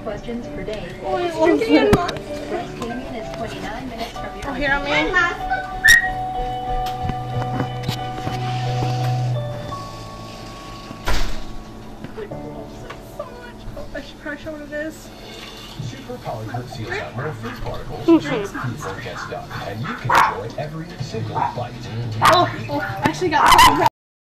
questions per day. Breast canyon is 29 minutes from your here on me. I should probably show what it is. Super Polycurb seals out more food particles, so food won't get stuck, and you can enjoy every single bite. Oh, I actually got